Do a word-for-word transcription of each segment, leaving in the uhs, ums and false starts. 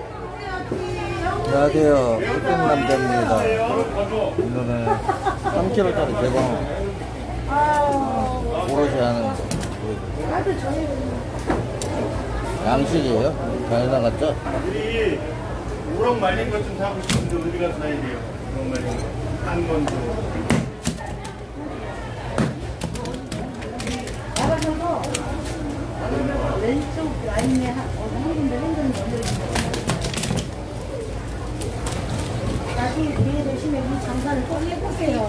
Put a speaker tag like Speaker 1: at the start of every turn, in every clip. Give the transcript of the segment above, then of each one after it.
Speaker 1: 안녕하세요. 흑백남자입니다. 오늘은 삼 킬로그램짜리 대방 오롯이 하는 거 양식이에요? 잘 나갔죠?
Speaker 2: 우리 우럭 말린 것 좀 사고 싶은데 어디 가서 사야 돼요? 우럭 말린 거. 한 건도.
Speaker 3: 나가셔서 왼쪽 라인에 한, 어, 한 군데 흔드는 건드리는 나중에 기회 되시면 이 장사를 꼭 해볼게요.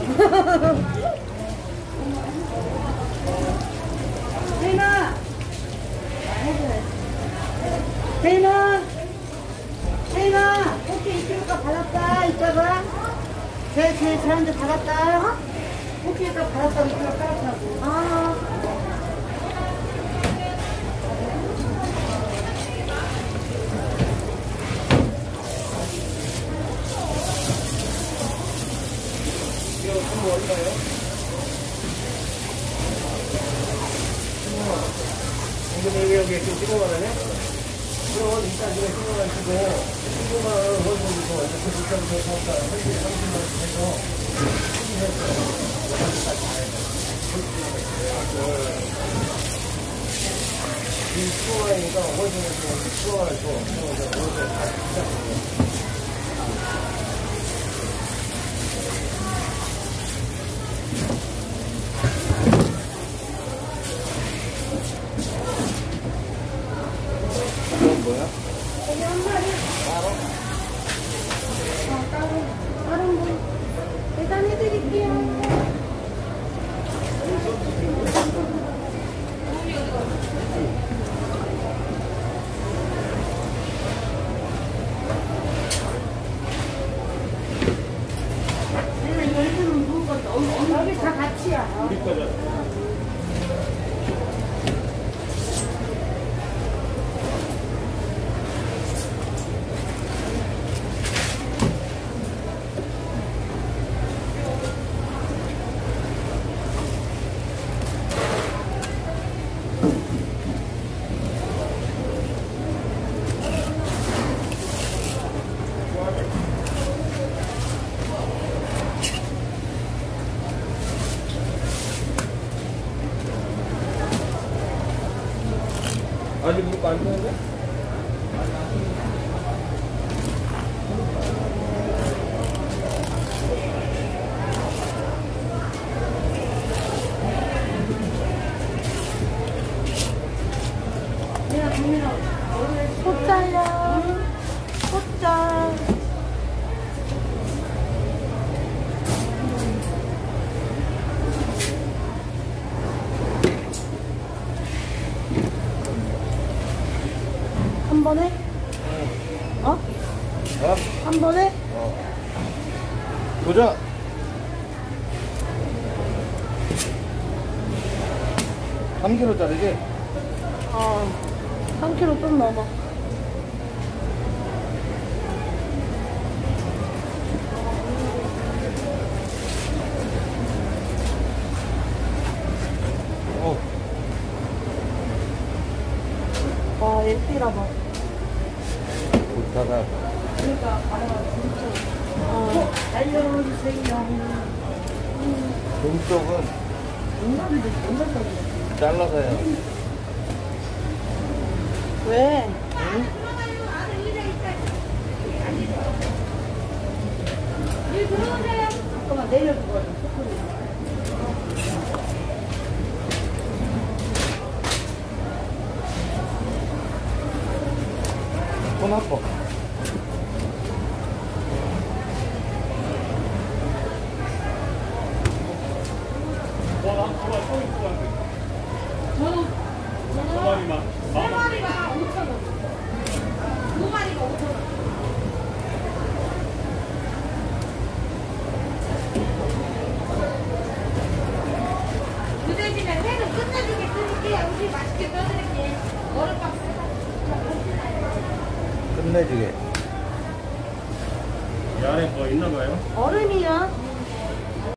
Speaker 3: 태인아! 해줘야지. 태인아! 태인아! 꽃게 이 킬로가 받았다, 이따가. 제, 제, 저한테 받았다. 꽃게 이따가 받았다고 이 킬로 깔았다고. 아.
Speaker 2: 이거 선물 얼마예요? 이거 여기 여기 지금 십오만 원이네? 그럼 일단 이거 십오만 원 주고 십오만 원 월급으로 완전 그 비싸게 사왔다. 현재 삼십만 원 해서 이 십오만 원이니까 월급에서 십오만 원 줘. 그래서 월급에 다 비싸게.
Speaker 1: 이건 뭐야?
Speaker 3: 여기 한 마리.
Speaker 1: 따로?
Speaker 3: 어, 따로. 다른 분. 계산해드릴게요. 여기 다 같이야.
Speaker 2: 우리 거죠? 아직 물고 안 되는데?
Speaker 3: 내가 동민아 소짜야. 소짜. 한 번에? 어?
Speaker 1: 어?
Speaker 3: 한 번에?
Speaker 1: 어. 도전! 삼 킬로그램짜리지?
Speaker 3: 어. 삼 킬로그램 좀 넘어.
Speaker 1: 어.
Speaker 3: 와, 얘 띠라 봐.
Speaker 1: 좋다가.
Speaker 3: 그러니까, 아, 진짜. 어, 알려주세요.
Speaker 1: 등쪽은
Speaker 3: 인간도 인간도
Speaker 1: 잘라서 해요.
Speaker 3: 왜?
Speaker 1: 응?
Speaker 3: 잠깐만 내려주고
Speaker 1: 손 아파.
Speaker 3: 저는
Speaker 2: 두 마리만.
Speaker 3: 세 마리가 오천 원. 두 마리가 오천 원. 늦어지면 회는 끝내주게 끓일게요. 우리 맛있게 떠드릴게. 얼음밥
Speaker 1: 끝내주게.
Speaker 2: 이 안에 뭐 있나 봐요?
Speaker 3: 얼음이요.